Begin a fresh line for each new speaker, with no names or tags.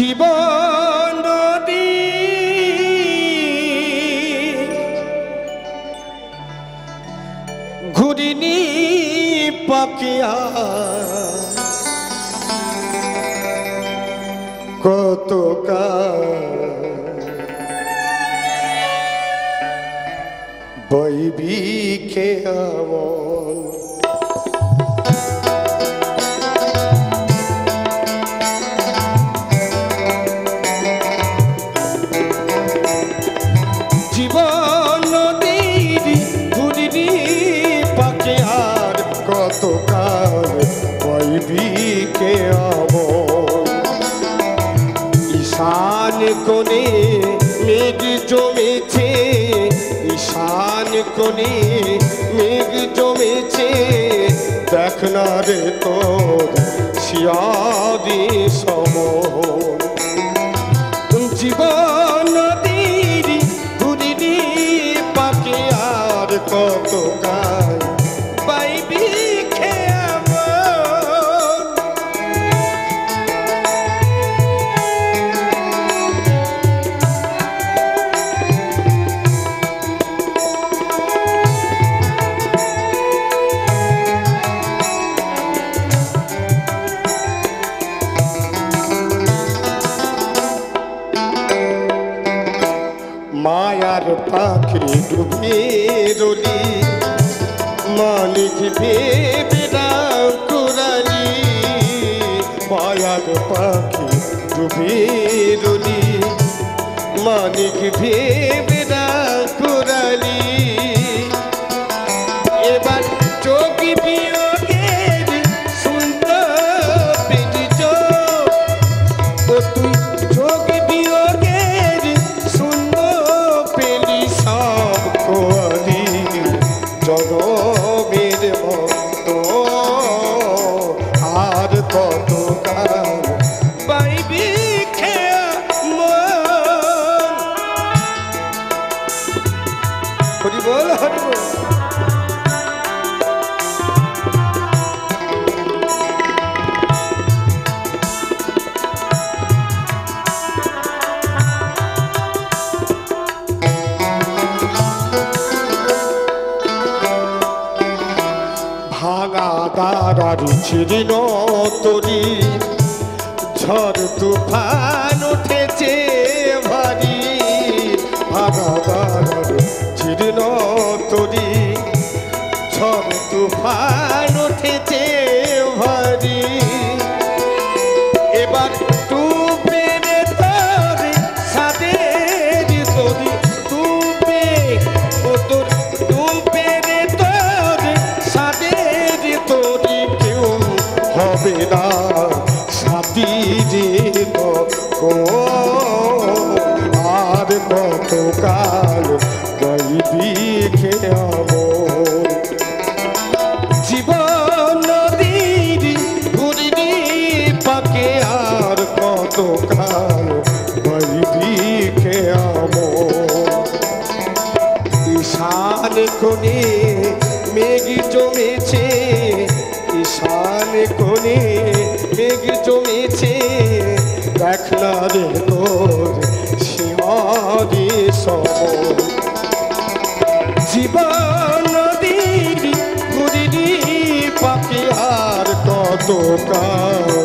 জীবন নদী ঘুরিনি পাকিয়া কত বইবি কে আমল জীবন নদীর ঘুরিনি পাকে আর কত বইবি কে আমল ঈশান কোণে মেঘ জমেছে ঈশান কোণে মেঘ জমেছে দেখ না রে তোর শিয়ারি সমন জীবন নদীর ঘুরিনি পাকে আর কত পাইবি মায়ার পাখি ডুবে রলি মালিক ভেবে রাম কুরালি মায়ার পাখি ডুবে রলি মালিক ভেবে রাম কুরালি এবার চোখ বিয়োগের সুন্দর পেটি চোখ ও তুই চোখ বিয়োগের জগমের মতো আর কত পাইবি খেয়া হরি বল হরি বল ভাঙা তারার ছিন্ন তরি ঝড় তুফান উঠেছে ভারী ভাঙা তারার ছিন্ন তরি ঝড় তুফান উঠেছে ভারী এবার ডুবে তোরে সাদের তরি ডুবে ও তোর ডুবে হবে না সাথী রে আর কত কাল বইবি খেয়াব জীবন নদীর ঘুরিনি পাকে আর কত কাল বইবি খেয়াব ঈশান কোণে মেঘ জমেছে ঈশান কোণে মেঘ জমেছে দেখ না রে তোর শিয়ারি সমন জীবন নদীর ঘুরিনি পাকে আর কত